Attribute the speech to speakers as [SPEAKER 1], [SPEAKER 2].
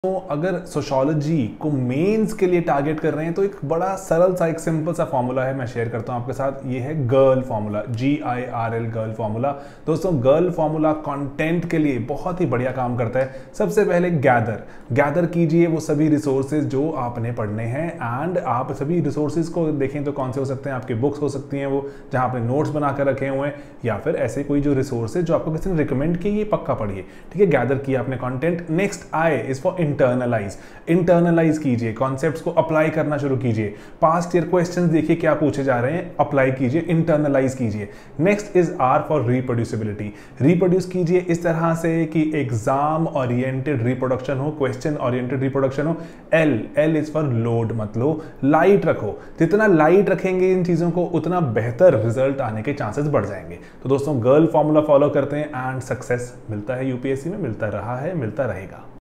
[SPEAKER 1] तो अगर सोशियोलॉजी को मेंस के लिए टारगेट कर रहे हैं तो एक बड़ा सरल सा एक सिंपल सा फॉर्मूला है, मैं शेयर करता हूं आपके साथ। ये है girl formula, GIRL girl formula. दोस्तों गर्ल फॉर्मूला कंटेंट के लिए बहुत ही बढ़िया काम करता है। सबसे पहले गैदर कीजिए वो सभी रिसोर्सेज जो आपने पढ़ने हैं, एंड आप सभी रिसोर्सेज को देखें तो कौन से हो सकते हैं, आपकी बुक्स हो सकती हैं वो जहां आपने नोट्स बनाकर रखे हुए हैं, या फिर ऐसे कोई जो रिसोर्सेज जो आपको किसी ने रिकमेंड किए, ये पक्का पढ़िए। ठीक है, गैदर किया आपने content. Next I is for internalise कीजिए, कॉन्सेप्ट्स को अप्लाई करना शुरू कीजिए। पास्ट ईयर क्वेश्चंस देखिए क्या पूछे जा रहे हैं, अप्लाई कीजिए, इंटरनलाइज कीजिए। Next is R for reproducibility, reproduce कीजिए इस तरह से कि एग्जाम ओरिएंटेड रिप्रोडक्शन हो, क्वेश्चन ओरिएंटेड रिप्रोडक्शन हो। L इज फॉर लोड, मतलब लाइट रखो। जितना लाइट रखेंगे इन चीजों को उतना बेहतर रिजल्ट आने के चांसेस बढ़ जाएंगे। तो दोस्तों गर्ल फॉर्मूला फॉलो करते हैं एंड सक्सेस मिलता है, यूपीएससी में मिलता रहा है, मिलता रहेगा।